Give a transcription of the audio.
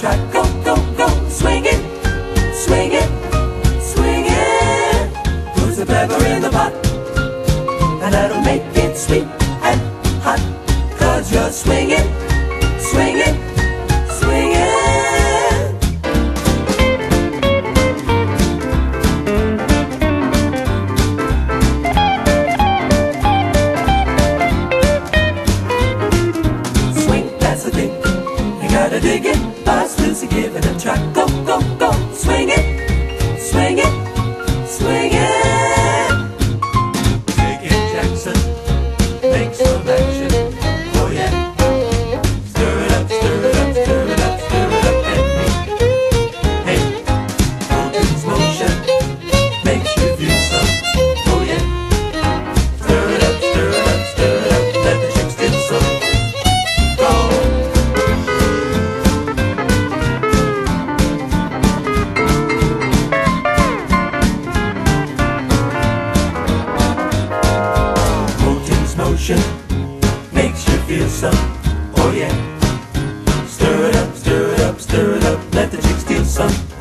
track. Go, go, go, swing it, swing it, swing it. Put the pepper in the pot, and that'll make it sweet and hot. 'Cause you're swinging, swinging, swinging. Swing, that's the thing. You gotta dig it, Boss Lucy, give it a try. Go, go, go, swing it, swing it, swing it. Take it, Jackson, make some action. Oh yeah. Stir it up, stir it up, stir it up, stir it up, and me. Hey, Moten's motion makes you feel some. Oh yeah. Stir it up, stir it up, stir it up, let the chicks get some. Go. Moten's motion makes you feel some. Oh yeah. Stir it up, stir it up, stir it up, let the chicks steal some.